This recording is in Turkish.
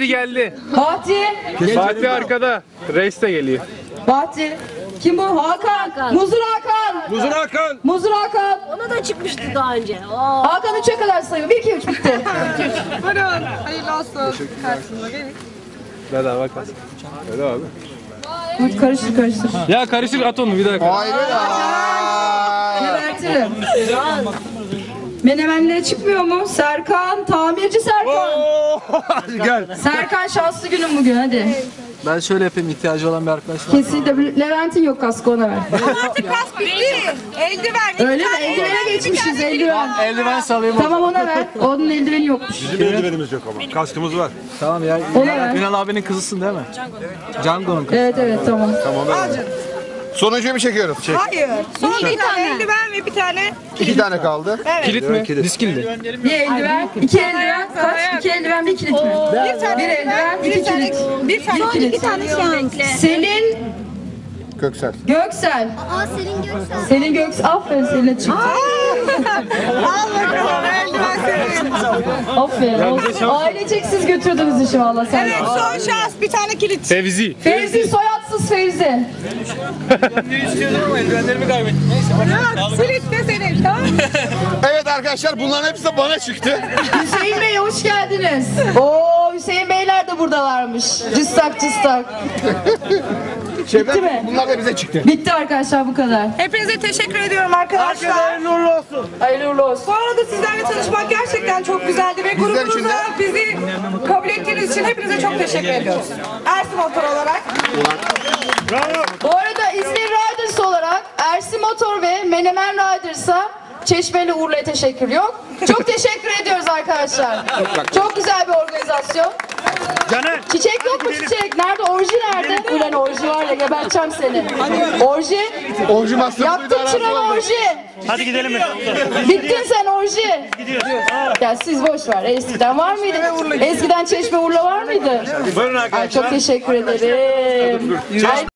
geldi. Bahti. Fatih arkada. Reis de geliyor. Bahti. Kim bu? Hakan. Muzur Hakan. Muzur Hakan. Muzur Hakan. Ona da çıkmıştı daha önce. Hakan 3'e kadar sayıyor. 1, 2, 3 bitti. Buyurun. Hayırlı olsun. Karşınıza gelin. Bedava kas. Bedava abi. Dur karıştır. Ya karışık at onu bir dakika. Hayır ya. Gebertirim. Menemenlere çıkmıyor mu? Serkan, tamirci Serkan. Gel. Serkan şanslı günün bugün hadi. Ben şöyle yapayım, ihtiyacı olan bir arkadaş var. Kesinlikle Levent'in yok kaskı ona ver. Artık kas bitti. Eldiven. Öyle mi? Eldivene geçmişiz eldiven. Eldiven salayım. Tamam ona ver. Onun eldiveni yokmuş. Bizim eldivenimiz yok ama. Kaskımız var. Tamam ya. Ona ver. Ünal abinin kızısın değil mi? Django'nun kızı. Evet tamam. Sonuncuyu mu çekiyoruz? Hayır. Son bir tane eldiven ve bir tane 2 tane kaldı. Kilit mi? Diskildi. Bir eldiven, 2 eldiven, kaç? 2 eldiven, 1 kilit mi? Bir eldiven, 2 kilit. bir tane Bir kilit. Selin Köksel. Göksel. Selin Göksel. Selin Göksel. Aferin Selin'e çıktı. al bakalım eldiven senin. Aferin. Ailecek siz götürdünüz işi valla sen. Evet son şans bir tane kilit. Fevzi. Fevzi soyadsız Fevzi. Eldivenlerimi kaybettim. Neyse. Yok kilit de senin tamam mı? Evet arkadaşlar bunların hepsi de bana çıktı. Hüseyin Bey hoş geldiniz. Oo Hüseyin Beyler de buradalarmış. Cıstak. Bitti mi? Bunlar da bize çıktı. Bitti arkadaşlar bu kadar. Hepinize teşekkür ediyorum arkadaşlar. Hayırlı uğurlu olsun. Bu arada sizlerle tanışmak gerçekten çok güzeldi ve Bizler için grubumuza de. bizi kabul ettiğiniz için hepinize çok teşekkür ediyoruz. Ersin Motor olarak. Bu arada İzmir Riders olarak Ersin Motor ve Menemen Riders'a Çeşmeli Uğurlu'ya teşekkür yok. Çok teşekkür ediyoruz arkadaşlar. Çok güzel bir organizasyon. Çiçek yok mu çiçek? Nerede? Orji nerede? Ulan Orji var ya geberteceğim seni. Orji. Orji masrafı Yaktın çıranı Orji. Hadi gidelim. Bittin sen Orji. Ya siz boş ver. Eskiden var mıydı? Eskiden Çeşme Urla var mıydı? Buyurun Ay, arkadaşlar. çok teşekkür ederim. Ay,